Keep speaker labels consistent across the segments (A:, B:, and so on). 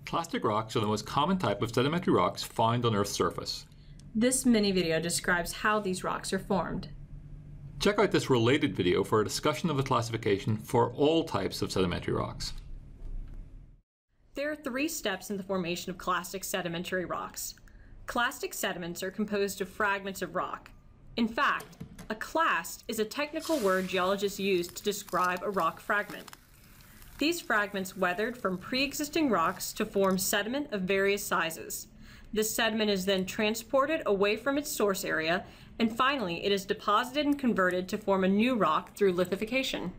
A: Clastic rocks are the most common type of sedimentary rocks found on Earth's surface.
B: This mini video describes how these rocks are formed.
A: Check out this related video for a discussion of the classification for all types of sedimentary rocks.
B: There are 3 steps in the formation of clastic sedimentary rocks. Clastic sediments are composed of fragments of rock. In fact, a clast is a technical word geologists use to describe a rock fragment. These fragments weathered from pre-existing rocks to form sediment of various sizes. This sediment is then transported away from its source area, and finally it is deposited and converted to form a new rock through lithification.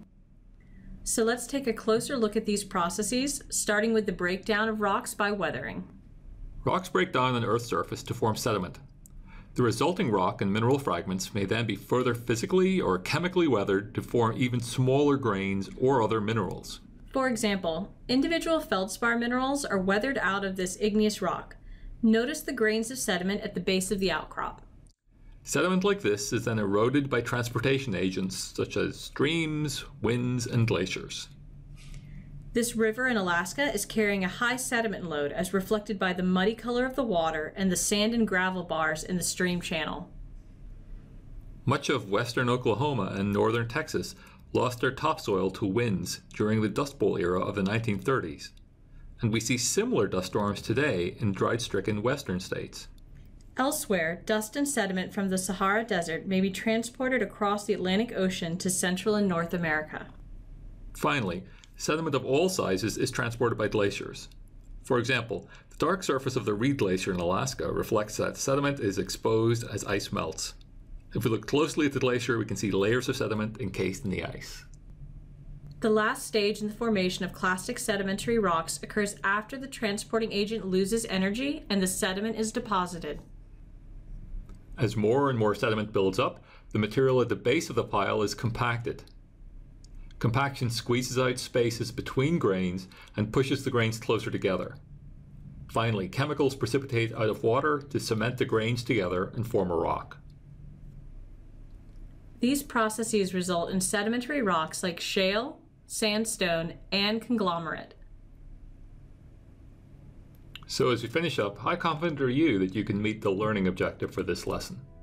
B: So let's take a closer look at these processes, starting with the breakdown of rocks by weathering.
A: Rocks break down on Earth's surface to form sediment. The resulting rock and mineral fragments may then be further physically or chemically weathered to form even smaller grains or other minerals.
B: For example, individual feldspar minerals are weathered out of this igneous rock. Notice the grains of sediment at the base of the outcrop.
A: Sediment like this is then eroded by transportation agents such as streams, winds, and glaciers.
B: This river in Alaska is carrying a high sediment load as reflected by the muddy color of the water and the sand and gravel bars in the stream channel.
A: Much of western Oklahoma and northern Texas lost their topsoil to winds during the Dust Bowl era of the 1930s, and we see similar dust storms today in drought-stricken western states.
B: Elsewhere, dust and sediment from the Sahara Desert may be transported across the Atlantic Ocean to Central and North America.
A: Finally, sediment of all sizes is transported by glaciers. For example, the dark surface of the Reed Glacier in Alaska reflects that sediment is exposed as ice melts. If we look closely at the glacier, we can see layers of sediment encased in the ice.
B: The last stage in the formation of clastic sedimentary rocks occurs after the transporting agent loses energy and the sediment is deposited.
A: As more and more sediment builds up, the material at the base of the pile is compacted. Compaction squeezes out spaces between grains and pushes the grains closer together. Finally, chemicals precipitate out of water to cement the grains together and form a rock.
B: These processes result in sedimentary rocks like shale, sandstone, and conglomerate.
A: So as we finish up, how confident are you that you can meet the learning objective for this lesson?